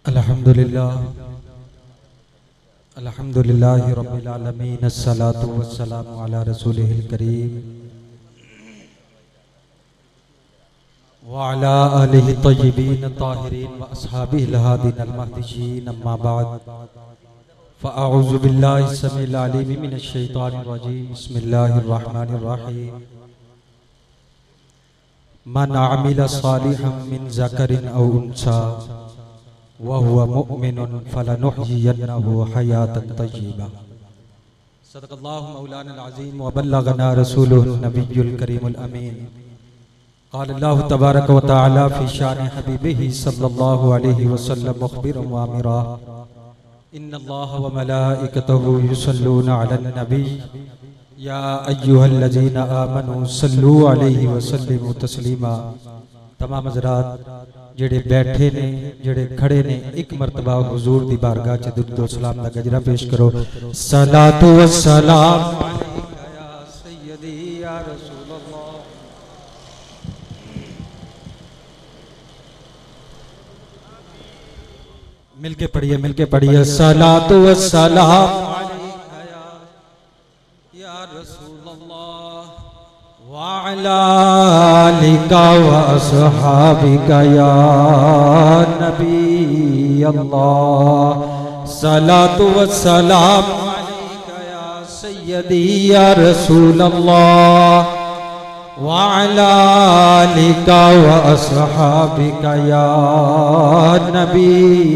अल्हम्दुलिल्लाहि रब्बिल आलमीन अस्सलातु वस्सलामु अला रसूलिहिल करीम व अला आलिहि तय्यिबीन ताहिरीन व अस्हाबिहिल हादीन अल महदीयीन अम्मा बाद फ़अऊज़ु बिल्लाहि समीइल अलीम मिनश शैतानिर रजीम बिस्मिल्लाहिर रहमानिर रहीम मन अमिल सालिहन मिन ज़करिन औ उन्सा वहुवा मुअमिनुन फलनुहयियन्नहु हयातन तय्यिबा। सदक़ल्लाहु मौलाना अज़ीम व बल्लगना रसूलुहुन नबियुल करीमुल अमीन। क़ाल अल्लाहु तबारक व तआला फ़ी शान हबीबिही सल्लल्लाहु अलैहि वसल्लम मुख़बिरन व आमिरा इन्नल्लाह व मलाइकतहु युसल्लूना अलन नबी या अय्युहल्लज़ीना आमनू सल्लू अलैहि व सल्लिमू तस्लीमा। तमाम हज़रात जेड़े बैठे ने जेड़े खड़े ने एक मरतबा हुजूर दी बारगाह च दुरूद व सलाम दा गजरा पेश करो। सलातु व सलाम अलैका या सय्यदी या रसूल अल्लाह। मिलके पढ़िए सलातु व सलाम अलैका या रसूल अल्लाह व अला आलिका व अस्हाबिका या नबी अल्लाह। सलातु व सलाम अलैका या सय्यदी या रसूल अल्लाह व अला आलिका व अस्हाबिका या नबी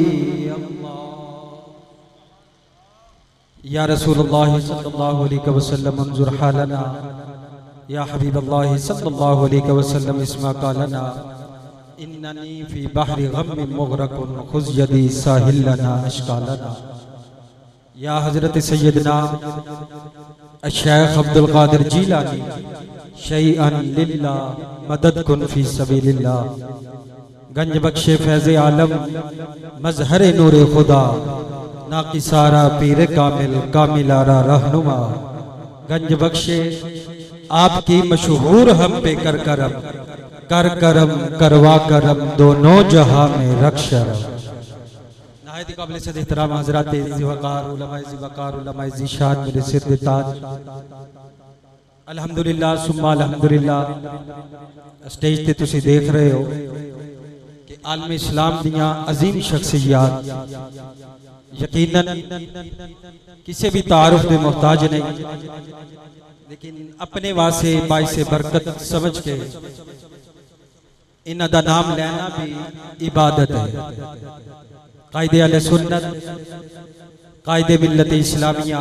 या रसूलुल्लाह सल्लल्लाहु अलैहि वसल्लम अंजुर हालना या हबीबल्लाह सल्लल्लाहु अलैहि वसल्लम इस्मा कालना इन्ननी फी बहरि गम्मिन मुग़रक़ुन खुज़ यदी साहिल लना अश्कालना। या हज़रत सय्यदना अश-शेख अब्दुल क़ादिर जीलानी शैअन लिल्लाह मदद कुन फी सबीलिल्लाह। गंज बख्शे फैज़े आलम मज़हर नूरे खुदा नाकिसारा पीर कामिल कामिलारा रहनुमा। गंज बख्शे आपकी मशहूर हम पे कर करम करवा करम दोनों जहां में रक्षरम। नहायत काबिल से एहतराम हज़रात ज़िवकार उलमाए ज़िवकार उलमाए ज़ीशान मेरे सिर दे ताज अल्हम्दुलिल्लाह सुम्मा अल्हम्दुलिल्लाह। स्टेज ते तुसी देख रहे हो कि आलम इस्लाम दियां अजीम शख्सियत यकीनन किसी भी तारुफ के मोहताज नहीं, लेकिन अपने वास्ते बाइसे बरकत समझ के इन्हां दा नाम लेना भी इबादत है। कायदे अहले सुन्नत कायदे मिल्लत इस्लामिया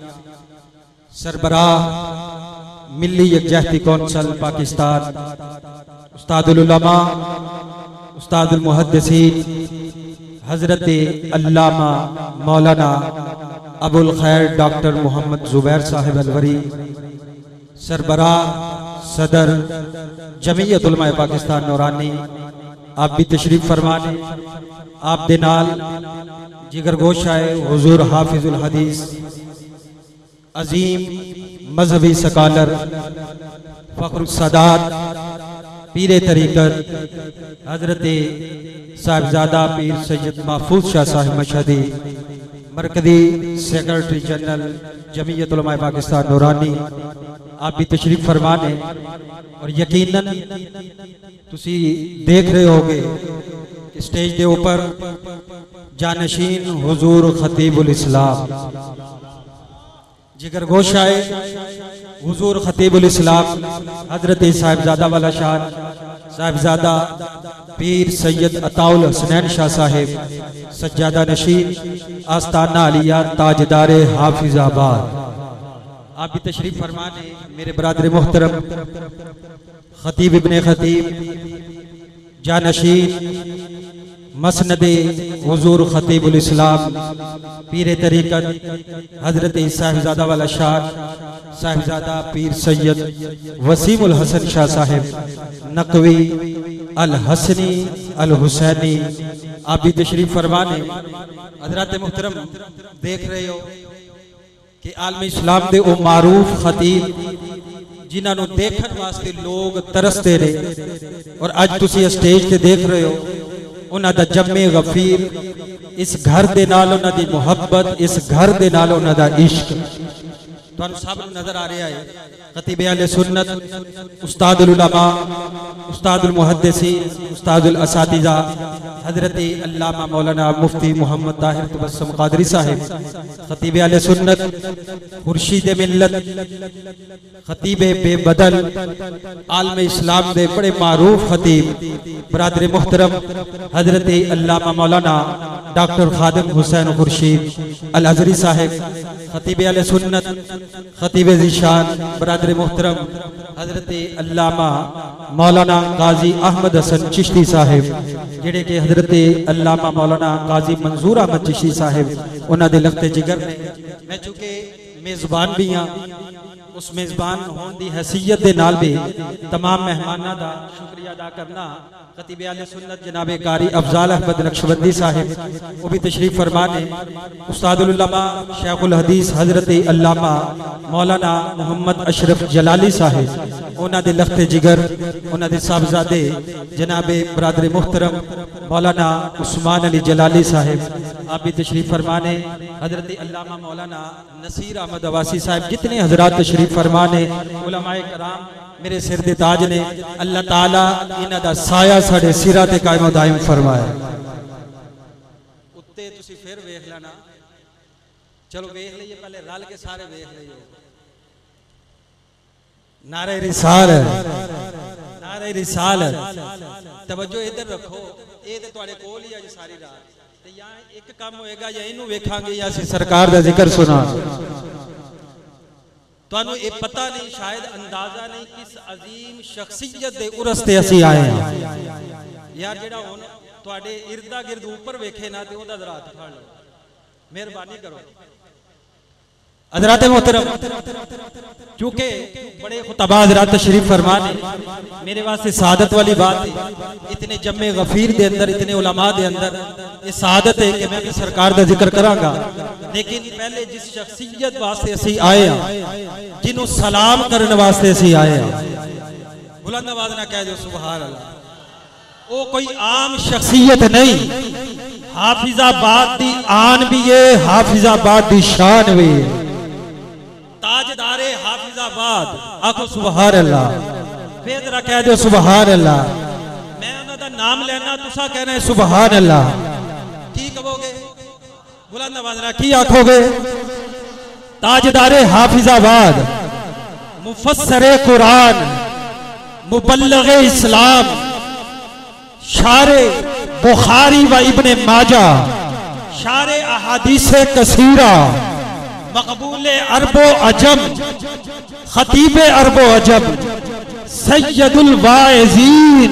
सरबराह मिल्ली यकजहती कौंसल पाकिस्तान उस्तादुल उलमा उस्तादुल मुहद्दिसीन हजरत अल्लामा मौलाना अबुल खैर डॉक्टर मोहम्मद जुबैर साहिब अलवरी सरबराह सदर जमीयत उलमाए पाकिस्तान नौरानी आप भी तशरीफ फरमाने। आप दे नाल जिगर गोशाए हुजूर हाफिजुल हदीस अजीम मजहबी सकालर फखरुस सादात पीरे तरीक़त हजरत साहिबजादा पीर सैयद महफूज शाह साहिब मशहदी मरकजी सेक्रेटरी जनरल जमीयत उलमाए पाकिस्तान नौरानी आप भी तशरीफ फरमाने। और यकीनन तुसी देख रहे होगे कि स्टेज के ऊपर जानशीन हुजूर खतीबुल इस्लाम जिगर गोशाए हुजूर खतीबुल इस्लाम हजरत साहिबजादा वाला शान साहिबजादा पीर सैयद अताउल हसनैन शाह साहिब सज्जादा नशीन आस्ताना अलिया ताजदारे हाफिजाबाद आप भी तशरीफ फरमाने। मेरे बरादर मोहतरम खतीब इब्ने खतीब जानशीन मसनदे हुजूर खतीबुल इस्लाम पीर तरीक़त हजरत साहिबजादा वाला शान साहिबजादा पीर सैयद वसीमुल हसन शाह साहिब नकवी अल हसनी अल हुसैनी आप भी तशरीफ फरमाने। हजरत मोहतरम देख रहे हो कि आलम इस्लाम दे ओ मारूफ खतीब जिन्होंने देखने वास्ते लोग तरसते रहे और अज तुसी स्टेज ते देख रहे हो उन्हां दा जम्मे गफीर, इस घर दे नाल उन्हां दी मुहब्बत, इस घर दे नाल उन्हां दा इश्क तुहानू सब नजर आ रहा है। खतीब अहले सुन्नत, उस्तादुल उलमा, उस्तादुल मुहद्दिसीन, उस्तादुल असातिज़ा हजरत अल्लामा मौलाना मुफ्ती मोहम्मद ताहिर तबस्सुम कादरी साहिब, खतीब अहले सुन्नत, खुर्शीद मिल्लत, खतीब बेबदल, आलम इस्लाम दे बड़े मारूफ खतीब बरादर मुहतरम हजरत अल्लामा मौलाना डॉक्टर खादिम हुसैन खुर्शीद अल अज़हरी साहिब, खतीब अहले सुन्नत, खतीब ज़ीशान बरादर मुहतरम हजरत अल्लामा मौलाना गाजी अहमद हसन चिश्ती साहिब, जेड़े के हजरत अल्लामा मौलाना गाजी मंजूर अहमद चिश्ती साहिब उन्हां दे लखते जिगर ने। मैं चूंकि मेज़बान भी हाँ, उस मेज़बान होने की हैसियत के नाल भी तमाम मेहमानों का शुक्रिया अदा करना। खतीब अहले सुन्नत जनाब कारी अफजाल अहमद नक्शबंदी साहिब वो भी तशरीफ फरमा ने। उस्तादुल उलमा शेखुल हदीस हजरत अल्लामा मौलाना मोहम्मद अशरफ जलाली साहिब, उन्हां दे लखते जिगर, उन्हां दे साहबजादे जनाब बरादर मुहतरम मौलाना उस्मान अली जलाली साहिब आप भी तशरीफ फरमा ने। हजरत अल्लामा मौलाना नसीर अहमद अवासी साहिब, जितने हजरात तशरीफ फरमा ने, उलमाए कराम मेरे सिर दे ताज ने। अल्लाह ताला इन्हां दा साया साडे सिरां ते कायम दायम फरमाए। उत्ते तुसी फिर वेख लेना, चलो वेख लईए, पहले रल के सारे वेख लईए। नारे रिसालत, नारे रिसालत, तवज्जो इधर रखो, ये ते तुहाडे कोल ही अज सारी रात ते या एक काम होएगा या इनू वेखांगे या असीं सरकार दा जिक्र सुना। तुहानू ये पता नहीं, शायद अंदाजा नहीं किस अजीम शख्सियत दे उरस ते असीं आए हैं यार। जेड़ा हुण तुहाडे इर्दा गिर्द ऊपर वेखे ना ते ओदा जरा हत्थ फड़ लो, मेहरबानी करो हज़रात मोहतरम, क्योंकि बड़े खुतबा हज़रात तशरीफ फरमा ने। मेरे वास्ते सादत वाली बात है, इतने जम्मे गफीर दे अंदर, इतने उलमा दे अंदर ये सादत है कि मैं भी सरकार दा जिक्र करांगा। लेकिन पहले जिस शख्सियत वास्ते असीं आए हैं, जिन्हों सलाम करने वास्ते असीं आए हैं, बुलंद आवाज़ ना कह दो सुभान अल्लाह। वो कोई आम शख्सियत नहीं, हाफिजाबाद दी आन भी है, हाफिजाबाद दी शान भी है। ताजदारे हाफिजाबाद, आखो सुभान अल्लाह, फिर जरा कह दो सुभान अल्लाह। मैं उन्हां दा नाम लेना, तुसा कहना है सुभान अल्लाह। की कहोगे? बुलंद आवाज़ ना की आखोगे? ताजदारे हाफिजाबाद, मुफस्सरे कुरान, मुबल्लिगे इस्लाम, शारे बुखारी व इब्ने माजा, शारे अहादीसे कसीरा, मकबूले अरबो अजम, खतीबे अरबो अजम, सैयदुल वाइज़ीन,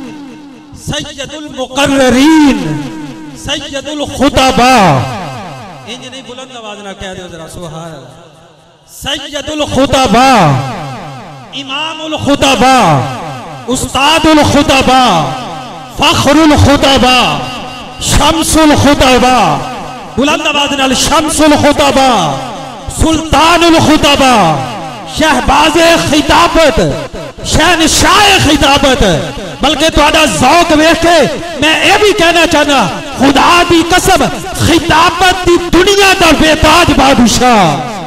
सैयदुल मुकर्ररीन, सैयदुल खुतबा। इंज नहीं, बुलंद आवाज ना कह दो जरा सुभान अल्लाह। सैयदुल खुतबा, इमामुल खुतबा, उस्तादुल खुतबा, फखरुल खुतबा, शम्सुल खुतबा, बुलंद आवाज नाल शम्सुल खुतबा, सुल्तानुल खुतबा, शहबाज़े खिताबत, शहनशाह खिताबत। बल्कि तुहाडा ज़ौक वेख के मैं ये भी कहना चाहना, खुदा दी कसम खिताबत दी दुनिया दा बेताज बादशाह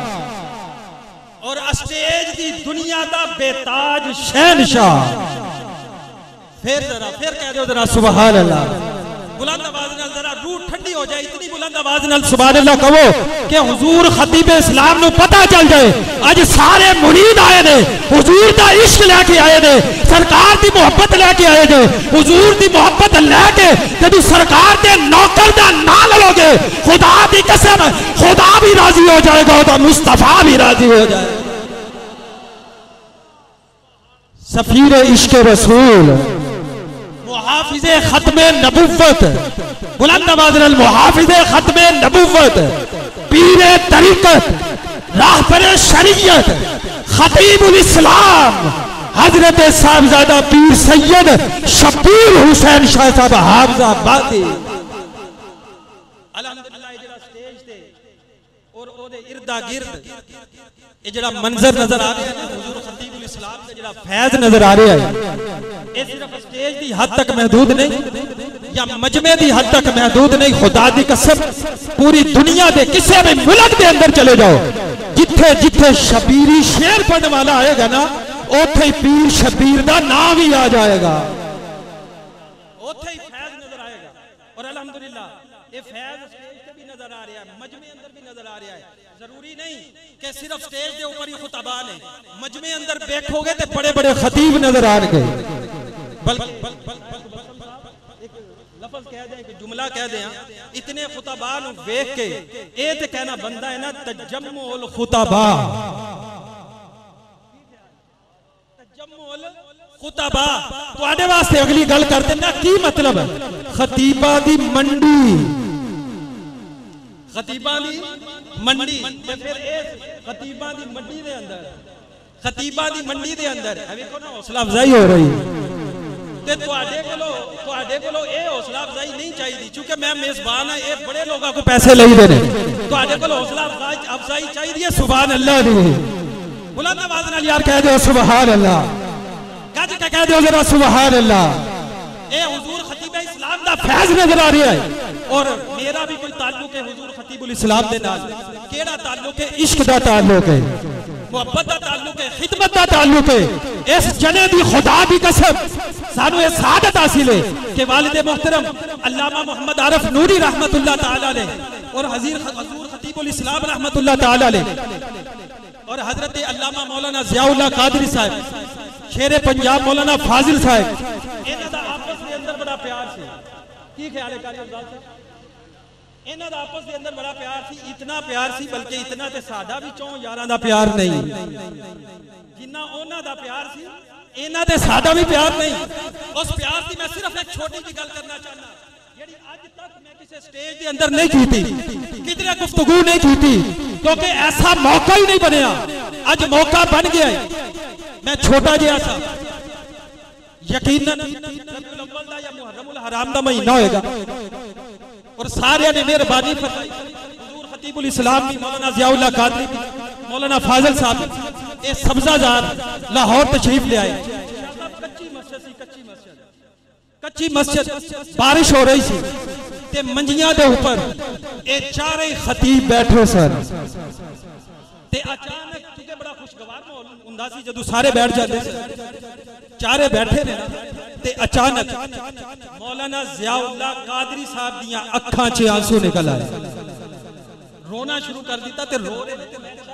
और स्टेज दी दुनिया दा बेताज शहनशाह। फिर कह दो जरा सुभान अल्लाह। बुलंद आवाज नाल जरा रूह ठंडी हो जाए, इतनी बुलंद आवाज नाल सुभान अल्लाह कहो कि हुजूर खतीब इस्लाम नु पता चल जाए आज सारे मुरीद आए ने, हुजूर दा इश्क लेके आए ने, सरकार दी मोहब्बत लेके आए ने। हुजूर दी मोहब्बत लेके जदों सरकार दे नौकर दा नाम लोगे, खुदा दी कसम खुदा भी राजी हो जाएगा, तो मुस्तफा भी राजी हो जाएगा। सफीर इश्क रसूल, मुहाफिज़े खत्मे नबुव्वत, बुलंद आवाज़ नाल मुहाफिज़े खत्मे नबुव्वत, पीरे तरीक़त, राहबरे शरीयत, खतीबुल इस्लाम हजरत साहबजादा पीर सैयद शब्बीर हुसैन शाह साहब हाफिज़ाबादी। अल्हम्दुलिल्लाह जेड़ा स्टेज ते और ओदे इर्दा गिर्द ये जेड़ा मंजर नजर आ रहा है ना, हुजूर खतीबुल इस्लाम का जेड़ा फैज़ नजर आ रहा है, ये सिर्फ स्टेज की हद तक महदूद नहीं, या मजमे दी हद तक महदूद नहीं। खुदा दी कसम पूरी दुनिया दे किसी भी मुल्क दे अंदर चले जाओ, जिथे जिथे शबीरी शेर पढ़ने वाला आएगा ना, उथे पीर शबीर का नाम ही आ जाएगा, उथे ही फैज नजर आएगा। और अल्हम्दुलिल्लाह ये फैज स्टेज पे भी नजर आ रहा है, मजमे अंदर भी नजर आ रहा है। जरूरी नहीं कि सिर्फ स्टेज के ऊपर ही खुतबा ने, मजमे अंदर देखोगे तो बड़े बड़े खतीब नजर आएंगे। लफ्ज़ कह दें कि जुमला कह दें, इतने खुतबा नु देख के ये तो कहना बनता है ना तजम्मुल खुतबा, तजम्मुल खुतबा। तुहाडे वास्ते अगली गल कर देना की मतलब है, खतीबा दी मंडी, खतीबा दी मंडी। ते फिर इस खतीबा दी मंडी दे अंदर, खतीबा दी मंडी दे अंदर देखो ना हौसला अफजाई हो रही ते तुहाडे कोलो ये हौसला अफजाई नहीं चाहिए, क्योंकि मैं मेजबान हां, ये बड़े लोगों को पैसे लेदे ने। तुहाडे कोलो हौसला अफजाई चाहिए सुभान अल्लाह दी। बुलंद आवाज नाल यार कह दो सुभान अल्लाह, गज के कह दो जरा सुभान अल्लाह। ये हुजूर खतीब इस्लाम दा फैज नजर आ रहा है। और मेरा भी कोई ताल्लुक है हुजूर खतीबुल इस्लाम दे नाल। केड़ा ताल्लुक है? इश्क दा ताल्लुक है, मोहब्बत दा ताल्लुक है, खिदमत दा ताल्लुक है। इस जने दी खुदा दी कसम सानू ये सादत हासिल है कि वालिद मोहतरम अल्लामा मोहम्मद आरिफ नूरी रहमतुल्लाह ताला अलैह और हुजूर खतीबुल इस्लाम रहमतुल्लाह ताला अलैह और हजरत अल्लामा मौलाना ज़ियाउल्लाह कादरी साहब, शेरे पंजाब मौलाना फाजिल साहब, इन्हां दा आपस के अंदर बड़ा प्यार सी। की ख्याल है कारी अफजाल साहब? इन्हां दा आपस के अंदर बड़ा प्यार सी, इतना प्यार सी बल्कि इतना ते साडा भी चौं यारां दा प्यार नहीं, जिन्ना उन्हां दा प्यार सी इन्हां ते साडा भी प्यार नहीं। उस प्यार की मैं सिर्फ एक छोटी सी गल करना चाहना, जेड़ी आज तक मैं किसी स्टेज के अंदर नहीं की थी, कितने गुफ्तगू नहीं की थी, क्योंकि ऐसा मौका ही नहीं बनया। आज मौका बन गया है। मैं छोटा जिहा सा, यकीनन रबीउल अव्वल दा या मुहर्रमुल हराम दा महीना होएगा और सारे ने मेहरबानी फरमाई, हुजूर खतीबुल इस्लाम भी, मौलाना ज़ियाउल्लाह कादरी भी, मौलाना फाजिल साहब ये सब्जाजार लाहौर तशरीफ ले आए। कच्ची मस्जिद सी, कच्ची मस्जिद, बारिश हो रही सी ते मंजियां दे ऊपर ये चारे खतीब बैठे सन ते अचानक, क्योंकि बड़ा खुशगवार माहौल हुंदा सी जदों सारे बैठ जाते थे, चारे बैठे ने ते अचानक मौलाना ज़ियाउल्लाह कादरी साहब दियां अखां च आंसू निकल आए, रोना शुरू कर दिता ते रो रहे ते मैं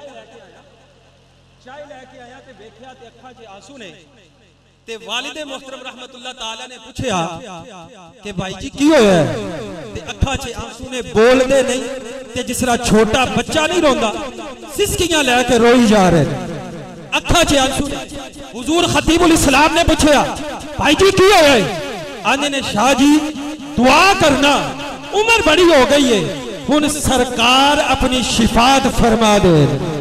चाय लेके आया ते देखया ते अखां च आंसू ने ते वालिदे मोहतरम रहमतुल्लाह ताला ने पूछया कि भाई जी की होया है? ते अखां च आंसू ने, बोलदे नहीं ते जिस तरह छोटा बच्चा नहीं रोंदा, सिसकियां लेके रोई जा रहे, अखां च आंसू ने। हुजूर खतीबुल इस्लाम ने पूछया भाई जी की होया है? आने ने शाह जी दुआ करना, उम्र बड़ी हो गई है, हुन सरकार अपनी शिफात फरमा दे।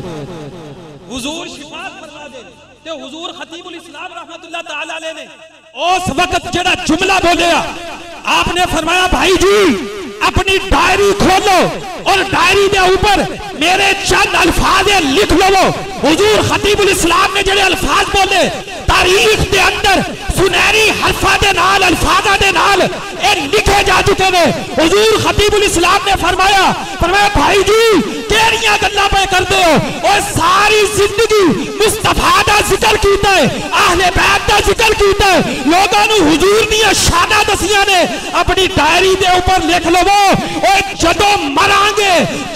हुजूर शिफात फरमा दे ते हुजूर खतीबुल इस्लाम रहमतुल्लाह ताला अलैह ने उस वक्त जेड़ा जुमला बोलिया, आपने फरमाया भाई जी अपनी डायरी खोलो और डायरी के ऊपर मेरे चंद अल्फाज लिख लो। हुजूर खतीबुल इस्लाम ने जेड़े अल्फाज बोले तारीख के अंदर सुनहरी हरफा दे नाल, अल्फाजा दे नाल ए लिखे जा चुके ने। हुजूर खतीबुल इस्लाम ने फरमाया भाई जी केड़ियां गल्लां पे करदे हो? और सारी जिंदगी मुस्तफा दा जिक्र कीता है, अहले बैत दा जिक्र कीता है, लोगों नु हुजूर दियां शाना दसियां ने, अपनी डायरी दे ऊपर लिख लवो। ओए जदों मरांगे,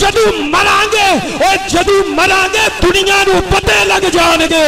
ओए जदों मरांगे दुनिया नु पते लग जाणगे।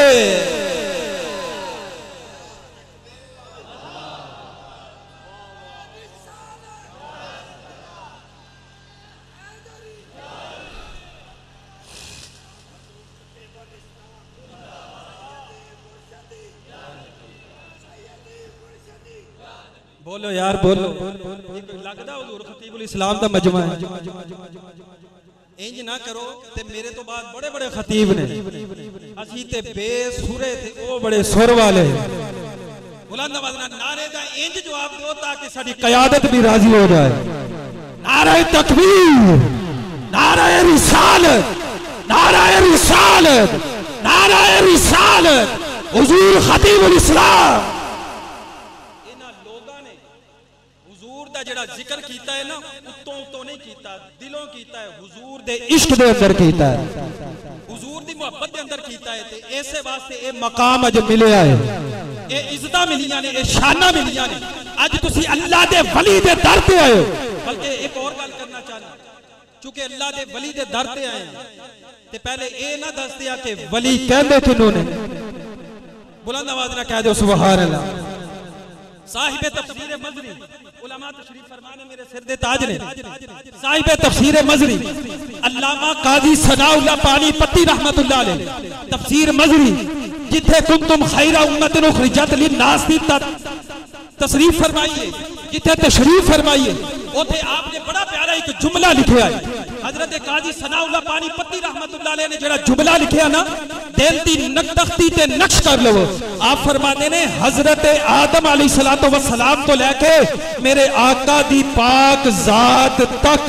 बोलो यार बोलो, लगदा हुजूर खतीबुल इस्लाम दा मजमा है। इंज ना करो ते मेरे तो बाद बड़े बड़े खतीब ने, असी ते बेसुरे थे, वो बड़े सुर वाले। बुलंद आवाज नाल नारे दा इंज जवाब दो ताकि साडी क़यादत भी राजी हो जाए। नारे तकबीर, नारे रिसालत, नारे रिसालत, नारे रिसालत, हुजूर खतीबुल इस्लाम। जेड़ा जिक्र कीता है ना उत्तों उत्तों नहीं कीता, दिलों कीता है, हुजूर दे इश्क दे अंदर कीता है, हुजूर दी मोहब्बत दे अंदर कीता है। ते ऐसे वास्ते ए मकाम अज मिलिया है, ए इज्जतां मिलियां ने, ए शानां मिलियां ने। अज तुसी अल्लाह दे वली दे दर ते आए हो। बल्कि एक और गल करना चाहना, चूंकि अल्लाह दे वली दे दर ते आए ते पहले ए ना दस दिया कि वली कहंदे किन्नू ने, बुलंद आवाज ना कह दो सुभान अल्लाह। साहिबे तफसीर मजरी उलमा तशरीफ फरमाने, मेरे सिर दे ताज ने, साहिबे तफसीर मजरी अल्लामा काजी सनाउल्लाह पानीपती रहमतुल्लाह अलैह तफसीर मजरी जिथे कुंतुम खैरा उम्मतिन उखरिजत लिन्नास दी तशरीफ फरमाइए, जिथे तशरीफ फरमाइए उथे आपने बड़ा प्यारा एक जुमला लिखा है। हजरत काजी सनाउल्लाह पानीपती रहमतुल्लाह अलैह ने जेड़ा जुमला लिखा ना, दिल दी नक्तख्ती ते नक्श कर लो। आप फरमाते ने हजरत आदम अलैहिस्सलातो वस्सलाम तो लेके मेरे आका दी पाक जात तक,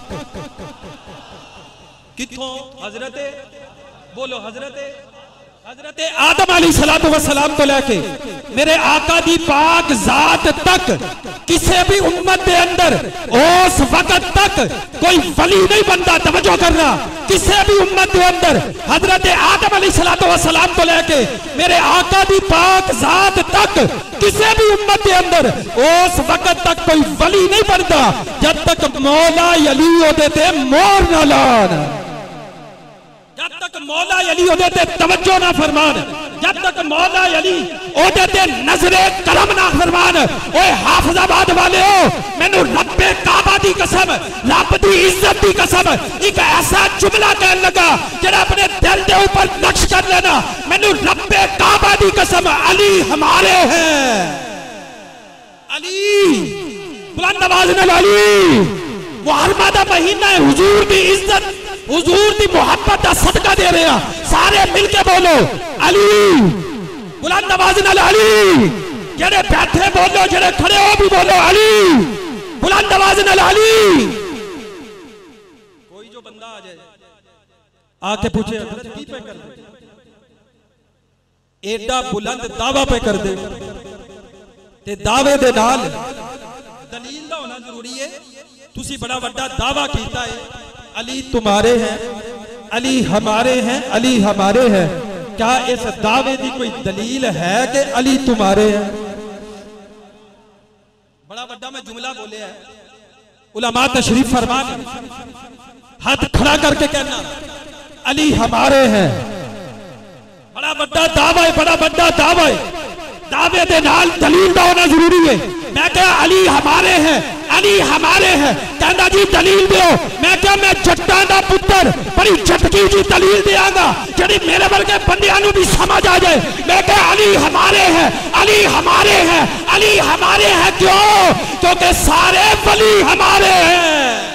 किथों हजरत बोलो हजरत आदम अलैहिस्सलातो वस्सलाम तो लेके मेरे आका दी पाक जात तक किसी भी उम्मत के अंदर उस वक्त तक कोई वली नहीं बनता। तवज्जो करना, किसी भी उम्मत के अंदर हजरत आदम अलैहिस्सलातो वस्सलाम तो लेके मेरे आका दी पाक जात तक किसी भी उम्मत के अंदर उस वक्त तक कोई वली नहीं बनता जब तक मौला अली ओदे ते मोर ना लान, जब तक मौला अली ओदे ते तवज्जो ना फरमान, जब तक मौला अली ओदे ते नजरे करम ना फरमान। ओए हाफिजाबाद वाले हो, मैनू रब्बे काबा दी कसम, रब दी इज्जत दी कसम, एक ऐसा जुमला कहन लगा जेड़ा अपने दिल दे ऊपर नक्श कर लेना। मैनू रब्बे काबा दी कसम, अली हमारे हैं, अली बुलंद आवाज नाल अली। मुहर्रम दा महीना है, हुजूर दी इज्जत हुजूर दी मोहब्बत का सदका दे रहे हैं। सारे मिलके बोलो अली, बुलंद आवाज नाल अली। जेड़े बैठे बोलो, जेड़े खड़े हो भी बोलो अली, बुलंद आवाज नाल अली। कोई जो बंदा आ जाए आके पूछे की पे कर दे, एडा बुलंद दावा पे कर दे ते दावे दे नाल दलील दा होना जरूरी है। तुसी बड़ा बड़ा दावा कीता है अली तुम्हारे हैं, अली हमारे हैं, अली हमारे हैं। क्या इस दावे की कोई दलील है कि अली तुम्हारे हैं? बड़ा बड़ा मैं जुमला बोले है, उलमा तशरीफ फरमान, हाथ खड़ा करके कहना अली हमारे हैं। बड़ा बड़ा दावा है, बड़ा बड़ा दावा है, दावे दे नाल दलील दा होना जरूरी है। मैं क्या अली हमारे हैं, अली हमारे हैं, कहना जी दलील दो। मैं क्या मैं जट्टां दा पुत्र बड़ी झटकी जी दलील देंगा जी मेरे वर्गे बंदियां नूं भी समझ आ जाए। मैं क्या अली हमारे हैं, अली हमारे हैं, अली हमारे हैं। क्यों? क्योंकि सारे वली हमारे हैं।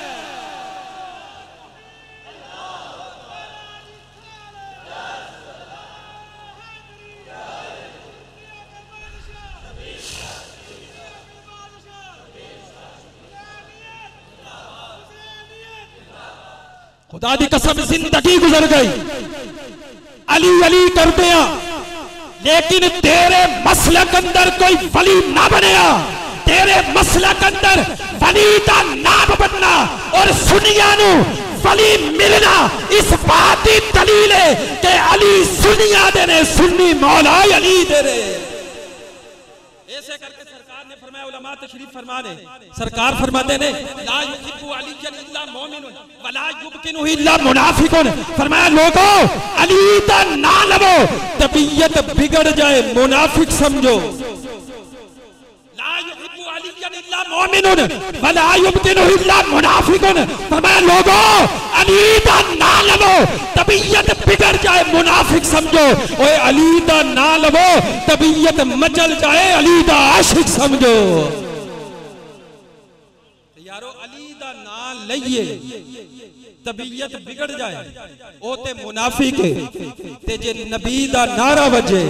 खुदा दी कसम जिंदगी गुजर गई अली अली करते हैं, लेकिन तेरे मसलक अंदर कोई वली ना बनया। तेरे मसलक अंदर वली का नाम बनना और सुनिया नू वली मिलना इस बात की दलील है कि अली सुनिया दे ने, सुन्नी मौला अली दे रे। ऐसे करके सरकार ने फरमाया, उलमा तशरीफ फरमाने, सरकार फरमाते ने ला युहिब्बु अलिय्यन इल्ला मोमिनुन वला युबकिनु इल्ला मुनाफिकुन। फरमाया लोगों अली दा ना लवो, तबीयत बिगड़ जाए मुनाफिक समझो। ला युहिब्बु अलिय्यन इल्ला मोमिनुन वला युबकिनु इल्ला मुनाफिकुन। फरमाया लोगों अली दा ना लवो, तबीयत बिगड़ जाए मुनाफिक समझो। ओए अली दा ना लवो, तबीयत मचल जाए अली दा आशिक समझो। यारो अली दा ना लइए तबीयत बिगड़ जाए ओ ते मुनाफिक है, ते जे नबी दा नारा वजे,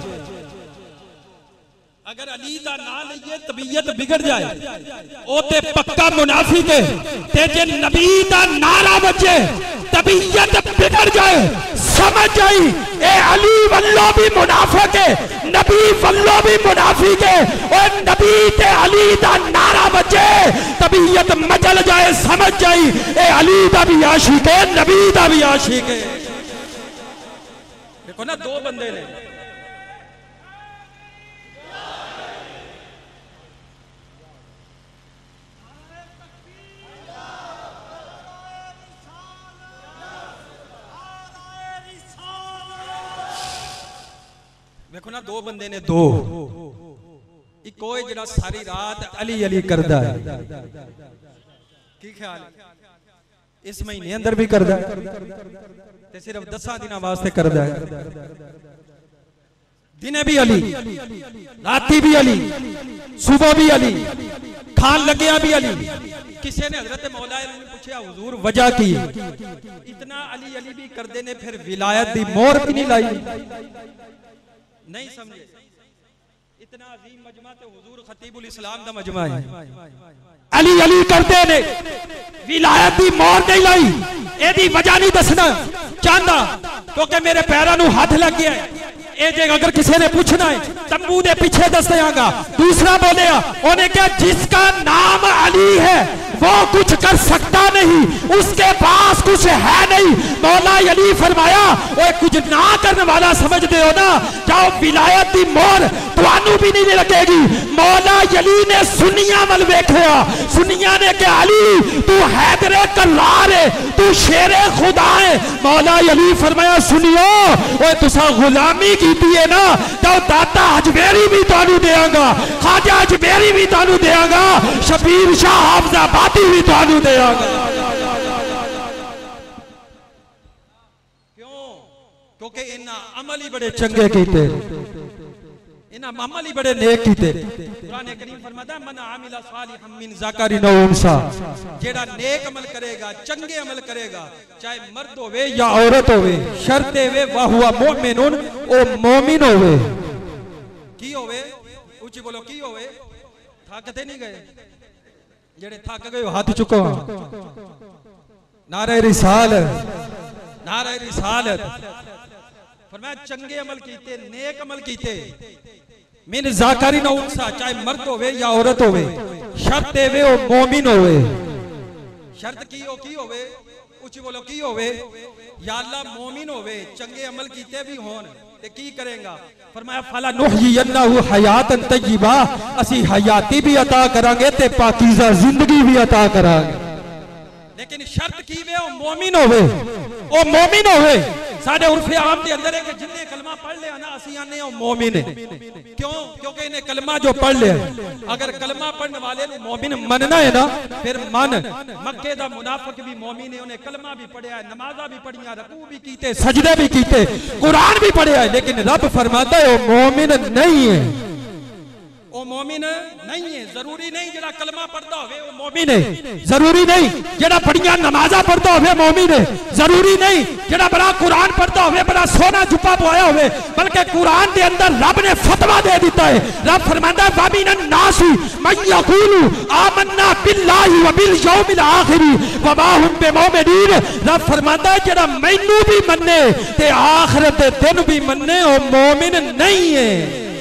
अगर अली दा ना लइए तबीयत बिगड़ जाए ओ ते पक्का मुनाफिक है, ते जे नबी दा नारा वजे तबीयत बिगड़ जाए, समझ जाई ए अली वल्लो भी मुनाफिक है, नबी वल्लो भी मुनाफिक है। और नबी ते अली दा नारा बजे तबीयत मचल जाए, समझ जाई ए अली दा भी आशिक है, नबी दा भी आशिक है। देखो ना, दो बंदे ने, देखो ना, दो बंदे ने, दो एक कोई जरा सारी रात अली अली करदा है, की ख्याल इस महीने अंदर भी करदा है ते सिर्फ 10 दिन वास्ते करदा है। दिने भी अली, राती भी अली, सुबह भी अली, खान लगे भी अली। किसी ने हजरत मौला अली ने पूछा हुजूर वजह की, इतना अली अली भी करदे ने फिर विलायत दी मोहर भी नहीं लाई? नहीं समझे? इतना अजीम मजमा ते हुजूर खतीबुल इस्लाम दा मजमा है, अली अली करदे ने विलायत दी मोहर नहीं लाई। एदी वजह नहीं दसना चाहता क्योंकि मेरे पैरों नूं हाथ लग गया है। ए जे अगर किसी ने पूछना है तंबू दे पीछे दस देंगा। दूसरा बोले उन्हें क्या, जिसका नाम अली है वो कुछ कर सकता नहीं, उसके पास कुछ है नहीं। मौला अली फरमाया वो कुछ ना करने वाला समझते हो ना, जाओ विलायत दी मोहर तुहानू भी नहीं लगेगी। मौला अली ने सुनिया वल वेखिया, सुनिया ने कहा अली तू हैदरे कल्लार है, तू शेरे खुदा है। मौला अली फरमाया सुनियो, ओए तुसा गुलामी कीती है ना, तो दाता अजमेरी भी तुहानू देंगा, ख्वाजा अजमेरी भी तुहानू देंगा, शबीर शाह हाफिजाबादी भी तुहानू देंगा। क्यों? क्योंकि इन्हां अमल ही बड़े चंगे कीते, इन्हां अमल ही बड़े नेक कीते। कुरान करीम फरमाता है मन आमिला सालिहन मिन ज़करिन व उनसा, जेड़ा नेक अमल करेगा, चंगे अमल करेगा, चाहे मर्द होवे या औरत होवे, शर्त है वह हुआ मोमिनुन, ओ मोमिन होवे। की होवे? ऊंची बोलो, की होवे? थकते नहीं गए? जेड़े थक गए हाथ चुको, नारे रिसालत, नारे रिसालत। फरमाया चंगे अमल कीते, नेक अमल कीते, मिन ज़करिन व उनसा, चाहे मर्द होवे या औरत होवे, शर्त है वो मोमिन होवे। शर्त की हो, की होवे? ऊंची बोलो, की होवे? या अल्लाह मोमिन होवे, चंगे अमल कीते भी होन ते की करेगा? फरमाया फला नुहयिन्नहु हयातन तय्यिबा, असी हयाती भी अता करांगे ते पाकीज़ा जिंदगी भी अता करांगे। लेकिन शर्त की वे ओ मोमिन होवे, ओ मोमिन होवे। साडे उर्फे आम दे अंदर है कि जिन्ने कलमा पढ़ लिया ना असी आने ओ मोमिन है। क्यों? क्योंकि इन्हें कलमा जो पढ़ लिया, अगर कलमा पढ़ने वाले ने मोमिन मनना है ना, फिर मन। मक्के दा मुनाफिक भी मोमिन है, उन्हें कलमा भी पढ़िया है, नमाजा भी पढ़िया, रकू भी कीते, सजदे भी कीते, कुरान भी पढ़िया है, लेकिन रब फरमाता है वो मोमिन नहीं है, वो मोमिन नहीं है। जरूरी नहीं जरा कलमा पढ़ता होवे वो मोमिन है, जरूरी नहीं जरा बढ़िया नमाजा पढ़ता होवे मोमिन है, जरूरी नहीं जरा बड़ा कुरान पढ़ता होवे, बड़ा सोना जुब्बा पवाया होवे, बल्कि कुरान के अंदर रब ने फतवा दे दिता है। रब फरमाता है वमिनन नासी मन यक़ूलु आमन्ना बिल्लाहि व बिल यौमिल आखिर व मा हुम बिमुमिनीन। रब फरमाता है जरा मैनू भी मन्ने ते आखिरत दे दिन भी मन्ने, वो मोमिन नहीं है,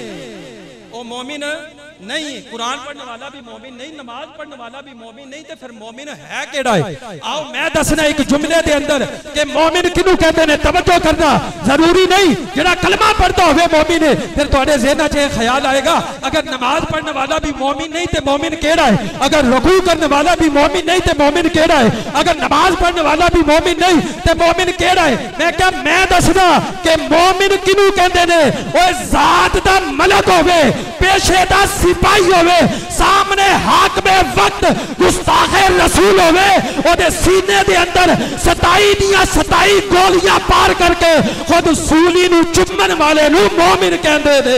वो मोमिन नहीं। कुरान पढ़ने वाला भी मोमिन नहीं, नमाज पढ़ने वाला भी मोमिन नहीं, तो फिर मोमिन है केड़ा है? आओ मैं दसना एक जुमले के अंदर कि मोमिन किनू कहते हैं, तवज्जो करना। जरूरी नहीं जेड़ा कलमा पढ़ता होवे मोमिन है, फिर तुहाडे ज़हन च ख्याल आएगा अगर नमाज पढ़ने वाला भी मोमिन नहीं तो मोमिन केड़ा है, अगर रुकू करने वाला भी मोमिन नहीं तो मोमिन केड़ा है, अगर नमाज पढ़ने वाला भी मोमिन नहीं तो मोमिन केड़ा है? मैं क्या मैं दसना कि मोमिन किनू कहते हैं? ओए जात दा मलक होवे, पेशे दा सिपाही होवे, सामने हाकिमे वक्त गुस्ताखे रसूल होवे, ओदे सीने दे अंदर 27 दियां 27 गोलियां पार करके खुद सूली नू चुम्मन वाले नू मोमिन कहंदे ने।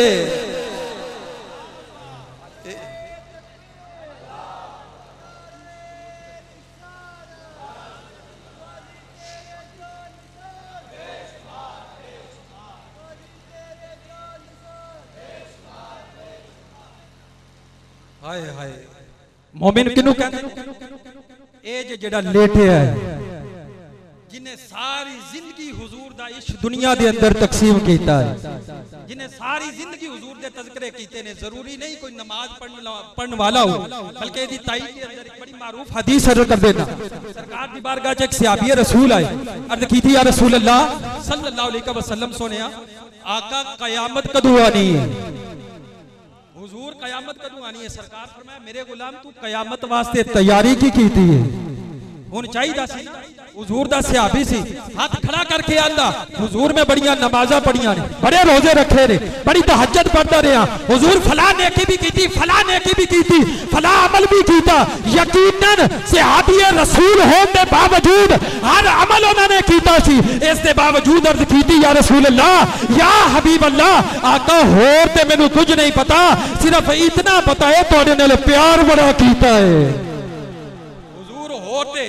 हाय हाय, मोमिन किनू कहंदे? ए जेड़ा लेटे है, जिन्हें सारी जिंदगी हुजूर दा इश्क दुनिया दे अंदर तकसीम कीता है, जिन्हें सारी जिंदगी हुजूर दे तज़किरे कीते ने। जरूरी नहीं कोई नमाज पढ़ने वाला हो, बल्कि इहदी ताईद के अंदर एक बड़ी मारूफ हदीस अर्ज कर देना। सरकार दी बारगाह च एक सहाबी रसूल आए, अर्ज की थी या रसूल अल्लाह सल्लल्लाहु अलैहि वसल्लम सोनिया आका कयामत कदों आनी है? हुजूर कयामत कदों आनी है? सरकार फरमाया मेरे गुलाम तू कयामत वास्ते तैयारी की कीती है? हुन चाहिदा सी हुजूर दा सहाबी सी, हाथ खड़ा करके आंदा हुजूर में बड़ियां नमाज़ां पढ़ियां ने, बड़े रोजे रखे ने, बड़ी तहज्जुद पढ़दा रहा हुजूर, फला नेकी भी कीती, फला नेकी भी कीती, फला अमल भी कीता। यकीनन सहाबी रसूल होने के बावजूद हर अमल उन्होंने कीता सी। इस दे बावजूद अर्ज कीती या रसूल अल्लाह या हबीब अल्लाह आका होर ते मैनू कुछ नहीं पता, सिर्फ इतना पता है तुहाडे नाल प्यार बड़ा कीता है। हुजूर होते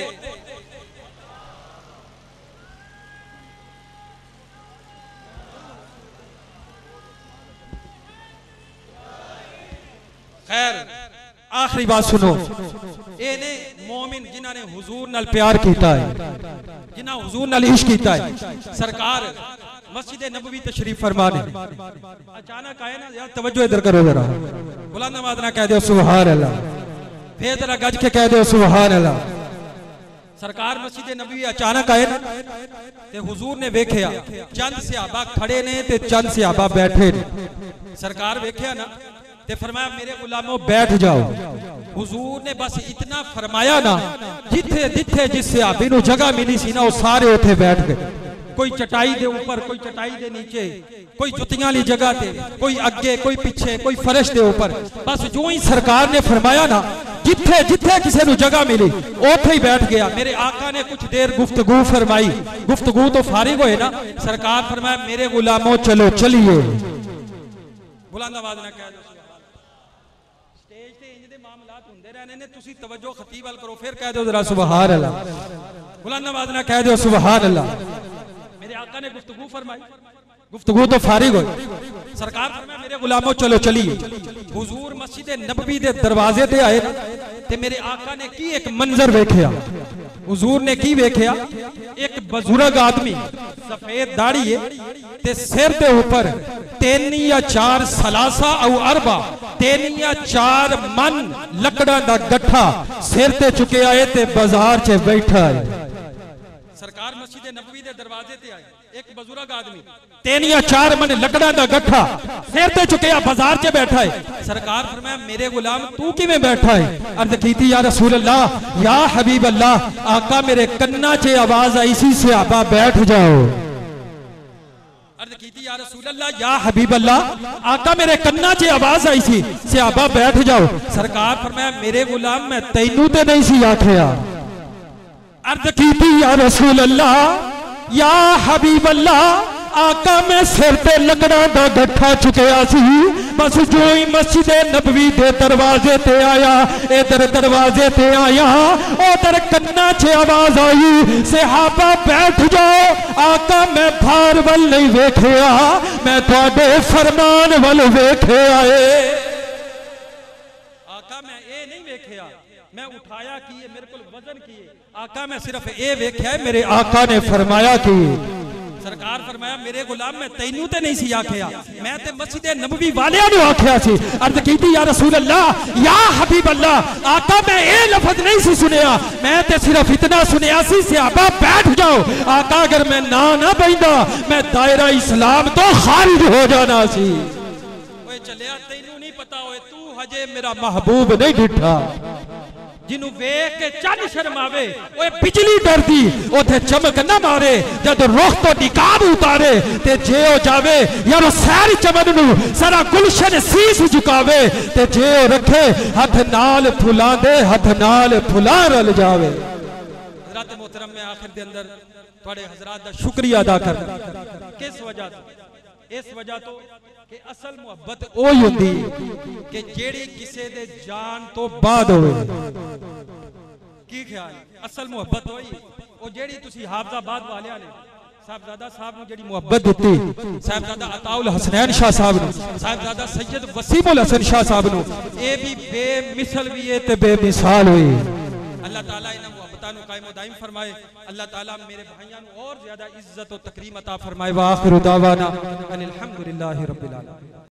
खैर आखिरी बात सुनो, ये ने मोमिन जिन्होंने हुजूर नाल प्यार कीता है, जिन्होंने हुजूर नाल इश्क कीता है। सरकार मस्जिद नबवी तशरीफ फरमा ने, अचानक आए ना यार, तवज्जो इधर करो जरा, बुलंद आवाज ना कह दो सुभान अल्लाह, फिर जरा गज के कह दो सुभान अल्लाह। सरकार मस्जिद नबवी अचानक आए ना ते हुजूर ने वेख्या चंद सहाबा खड़े ने ते चंद सहाबा बैठे ने। सरकार वेख्या ना ते फरमाया मेरे गुलामों बैठ जाओ। हुजूर ने बस इतना फरमाया ना, जिथे जिथे जिस सहाबी नूं जगह मिली सी ना वो सारे उथे बैठ गए। कोई चटाई दे ऊपर, कोई चटाई दे नीचे, कोई जुतियां वाली जगह ते, कोई अगे, कोई पीछे, कोई फर्श दे ऊपर। बस जो ही सरकार ने फरमाया ना, जिथे जिथे किसी नूं जगह मिली उथे ही बैठ गया। मेरे आका ने कुछ देर गुफ्तगू फरमाई, गुफ्तगू तो फारिग होए ना, सरकार फरमाया मेरे गुलामों चलो चलिए। बुलंद आवाज ना कह दो, स्टेज ते इंज दे मामलात हुंदे रहने ने, तुसी तवज्जो खतीब अल करो, फिर कह दो जरा सुभान अल्लाह। बुलंद आवाज ना कह दो सुभान अल्लाह। मेरे आका ने गुफ्तगू फरमाई, गुफ्तगू तो फारिग हो। सरकार फरमाया मेरे गुलामों चलो चलिए। हुजूर मस्जिद नबवी दे दरवाजे ते आए ते मेरे आका ने की एक मंजर वेख्या। हुजूर ने की वेख्या, एक बुजुर्ग आदमी सफेद दाढ़ी है ते सिर दे ऊपर 3 या 4 सलासा और अरबा 3 या 4 मन लकड़ा दा गट्ठा सिर ते चुके आए ते बाजार च बैठा है। सरकार मस्जिद नबवी दे दरवाजे ते आए, एक बुजुर्ग आदमी 3 या 4 मन लकड़ा दा गट्ठा सिर ते चुकिया बाजार च बैठा है। सरकार फरमाया मेरे गुलाम तू किवें बैठा है? अर्ज कीती या रसूल अल्लाह या हबीब अल्लाह आका मेरे कन्ना च आवाज आई सी सहाबा बैठ जाओ। अर्ज कीती या रसूल अल्लाह या हबीब अल्लाह आका मेरे कन्ना च आवाज आई सी सहाबा बैठ जाओ। सरकार फरमाया मेरे गुलाम मैं तैनू ते नहीं सी आखिया। अर्ज कीती या रसूल अल्लाह या हबीब अल्लाह आका मैं सिर ते लकड़ा दा गट्ठा चुकिया सी, बस जो ही मस्जिद नबवी दे दरवाजे ते आया, इधर दरवाजे ते आया उधर कन्ना च आवाज आई सहाबा बैठ जाओ। आका मैं भार वल नहीं वेखिया, मैं तुहाडे फरमान वल वेखिया है। आका मैं ये नहीं वेखिया, मैं उठाया कि ये मेरे को वजन किए। आका मैं सिर्फ ये वेख्या है मेरे आका ने फरमाया कि। सरकार फरमाया मेरे गुलाम मैं तैनू ते नहीं सी आखिया, मैं ते मस्जिद नबवी वालियां नु आखिया सी। अर्ज कीती या रसूल अल्लाह या हबीब अल्लाह आका मैं ये लफ्ज नहीं सी सुनिया, मैं ते सिर्फ इतना सुनिया सी सहाबा बैठ जाओ। आका अगर मैं ना बैठा मैं दायरा इस्लाम तो खारिज हो जाना सी। ओए चलिया तैनू नहीं पता, ओए तू हजे मेरा महबूब नहीं डिठा जिन्हों वेख के चंद शर्मावे, ओए बिजली डरदी उथे चमक न मारे, जब रुख तो निकाब उतारे ते जे ओ जावे यारो सैर चमन नू सारा गुलशन सीस झुकावे ते जे ओ रखे हथ नाल फुला दे हथ नाल फुला रल जावे। हज़रात मोहतरम में आखिर दे अंदर थोड़े हजरात दा शुक्रिया अदा करना। किस वजह तो? इस वजह तो कि असल मुहब्बत ओही हुंदी कि जेड़ी किसे दे जान तो बाद होवे। की ख्याल? असल मुहब्बत होई ओ जेड़ी तुसी हाफजाबाद वालियां ने साहबजादा साहब नु जेड़ी मुहब्बत दित्ती, साहबजादा अताउल हसनैन शाह साहब नु, साहबजादा सैयद वसीमुल हसन शाह साहब नु, ए भी बेमिसल भी है ते बेमिसाल हुई। अल्लाह ताला इन्हां मुहब्बत अता नु कायम दाइम फरमाए। अल्लाह ताला मेरे भाइयों नु और ज्यादा इज्जत और तकरीम अता फरमाए। व आखिरु दावाना अनिल हम्दुलिल्लाहि रब्बिल आलमीन।